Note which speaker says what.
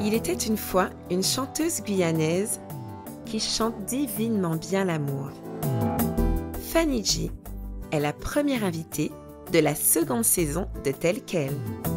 Speaker 1: Il était une fois une chanteuse guyanaise qui chante divinement bien l'amour. Fanny G est la première invitée de la seconde saison de Tel Quel.